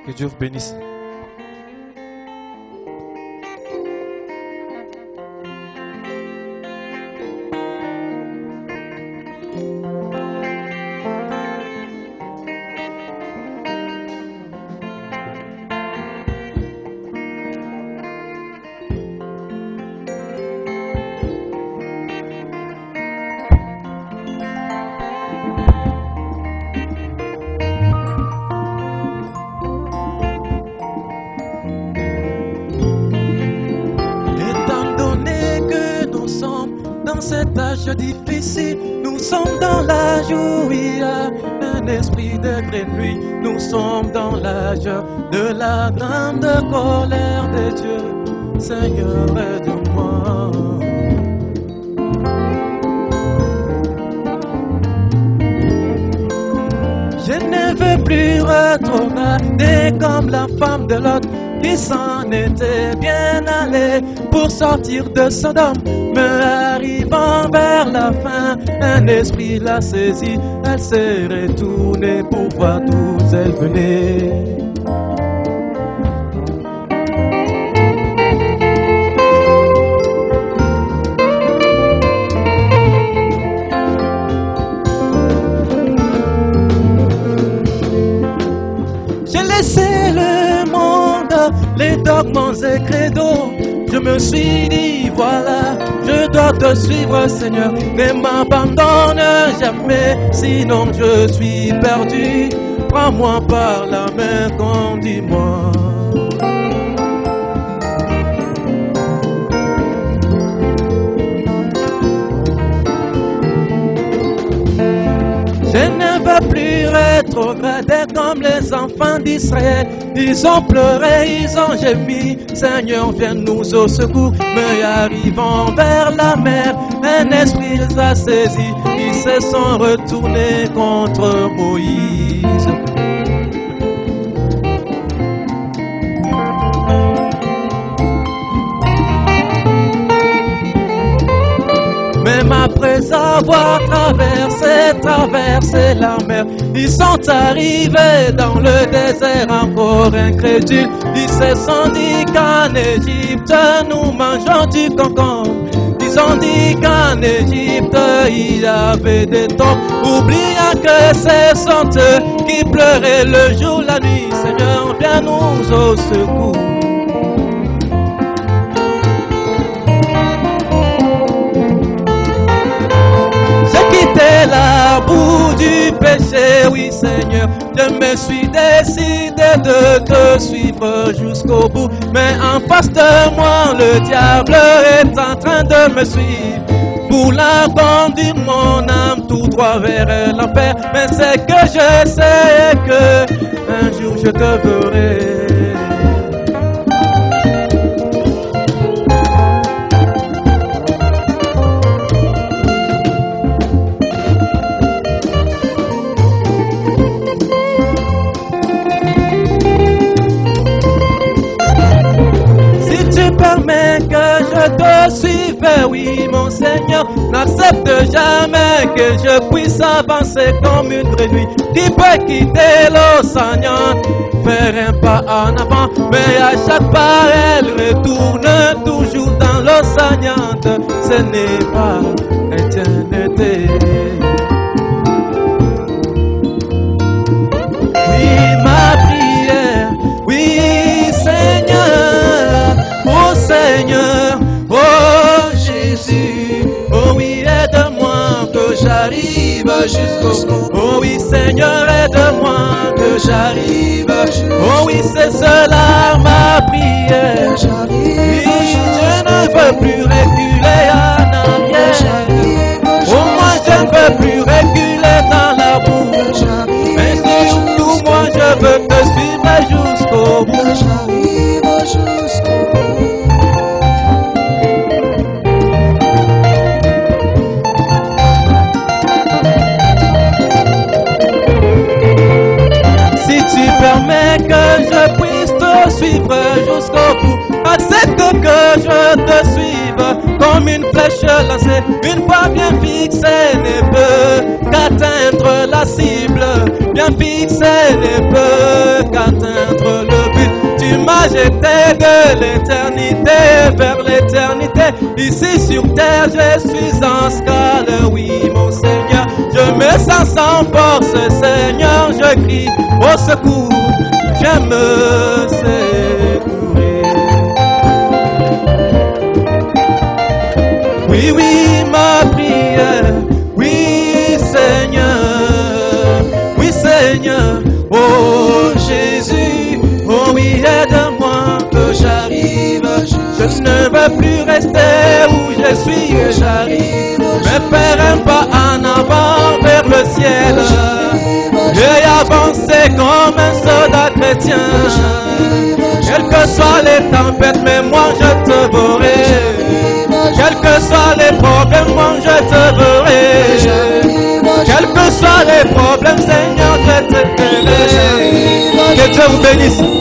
Que Dieu vous bénisse. Cet âge difficile, nous sommes dans l'âge où il y a un esprit de grêle nuit. Nous sommes dans l'âge de la grande colère de Dieu. Seigneur, aide-moi. Je ne veux plus retrograder comme la femme de Lot qui s'en était bien allée pour sortir de Sodome. Mais arrivant vers la fin, un esprit l'a saisie. Elle s'est retournée pour voir d'où elle venait. J'ai laissé le monde, les dogmes et credos. Je me suis dit, voilà, je dois te suivre, Seigneur. Ne m'abandonne jamais, sinon je suis perdu. Prends-moi par la main, conduis-moi. Je ne veux plus rétrograder comme les enfants d'Israël. Ils ont pleuré, ils ont gémi. Seigneur, viens nous au secours. Mais arrivant vers la mer, un esprit les a saisis. Ils se sont retournés contre Moïse. Même après avoir traversé la mer, ils sont arrivés dans le désert encore incrédules. Ils se sont dit qu'en Égypte nous mangeons du concombre. Ils ont dit qu'en Égypte il y avait des tombes, oubliant que ce sont eux qui pleuraient le jour, la nuit. Seigneur, viens nous au secours. La boue du péché, oui Seigneur, je me suis décidé de te suivre jusqu'au bout. Mais en face de moi, le diable est en train de me suivre, voulant conduire mon âme tout droit vers l'enfer. Mais c'est que je sais que un jour je te verrai. Permets que je te suive, oui mon Seigneur. N'accepte jamais que je puisse avancer comme une grenouille qui peut quitter l'océan, faire un pas en avant, mais à chaque pas elle retourne toujours dans l'océan. Ce n'est pas l'éternité. Oui, ma prière, oui Seigneur, oh Seigneur, oh Jésus, oh oui, aide-moi que j'arrive jusqu'au bout. Oh oui, Seigneur, aide-moi que j'arrive jusqu'au bout. Oh oui, c'est cela ma prière. Oui, je ne veux plus reculer en arrière. Oh, moi, je ne veux plus reculer dans la boue. Mais surtout, moi, je veux te suivre jusqu'au bout. Permets que je puisse te suivre jusqu'au bout. Accepte que je te suive comme une flèche lancée. Une fois bien fixée ne peut qu'atteindre la cible. Bien fixée ne peut qu'atteindre j'étais de l'éternité vers l'éternité. Ici sur terre, je suis en scale, oui, mon Seigneur. Je me sens sans force, Seigneur, je crie au secours, je me secourir. Oui, oui, ma prière, oui, Seigneur, oh Jésus, oh oui, aide-moi que j'arrive. Je ne veux plus rester où je suis, j'arrive. Mais faire un pas en avant vers le ciel. J'ai avancé comme un soldat chrétien. Quelles que soient les tempêtes, mais moi je te verrai. Quels que soient les problèmes, moi je te verrai. Quels que soient les problèmes, Seigneur, je te verrai. Que Dieu vous bénisse.